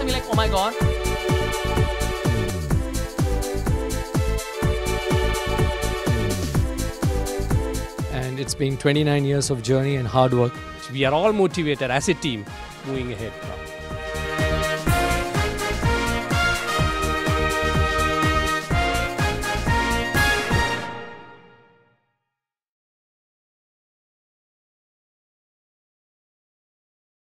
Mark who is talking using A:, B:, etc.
A: and be like, oh my God.
B: And it's been 29 years of journey and hard work.
C: We are all motivated as a team moving ahead now.